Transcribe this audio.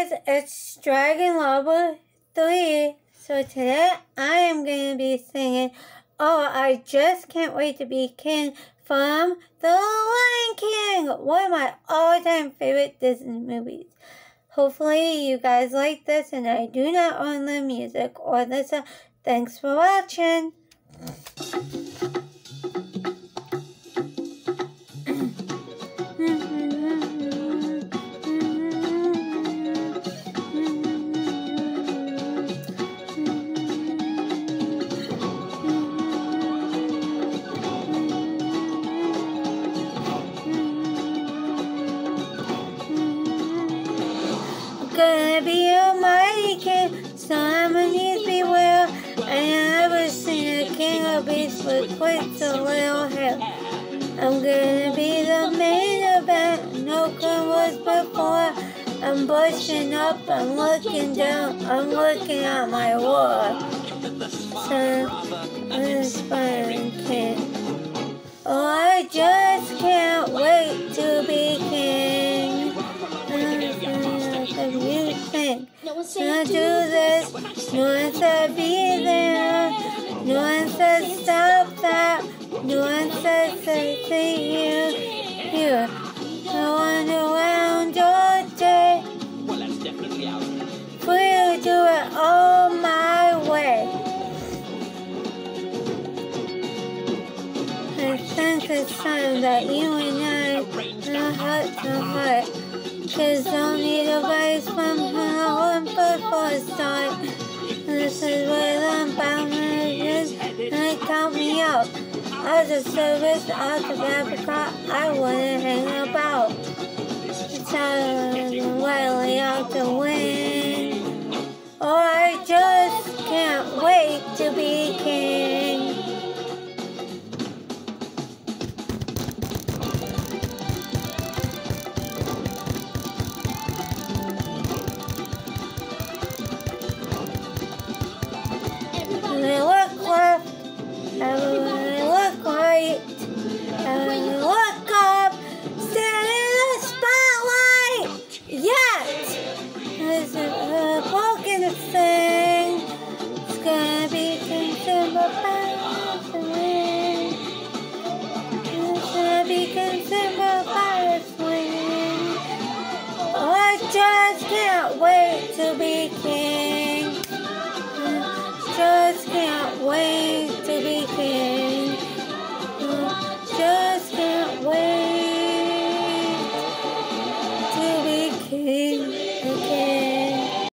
guys, it's Dragon Lover 3. So today I am going to be singing Oh, I Just Can't Wait to Be King from The Lion King, one of my all-time favorite Disney movies. Hopefully you guys like this, and I do not own the music or the song. Thanks for watching. Gonna be a mighty king, so I'ma need beware. I never seen a king or beast with quite so little hair. I'm gonna be the main event, no one was before. I'm busting up, I'm looking down, I'm looking at my war. Son of an aspiring king. Oh, I just can't wait to be king. You think I'll do this? No one said be there. No one said stop that. No one said say you. Here, no one around all day. Well, that's definitely out. We'll do it all my way. I think it's time that you and I heart to heart. 'Cause don't need advice from her before a start. This is where I'm bound is, and count me out. As a service out of Africa, I wouldn't hang about. It's out of wildly out to win. Oh, I just can't wait to be king. I look left, I look right, I look up, stand in the spotlight. Yet, there's a broken thing. It's gonna be consumed by the wind. It's gonna be consumed by the wind. Oh, I just can't wait to be king. Just can't wait to be king.